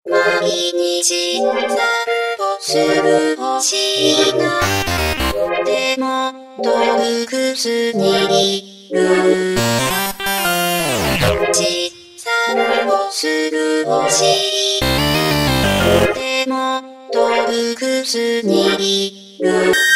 毎日散歩する星なでも洞窟にいる散歩する星でも洞窟にいる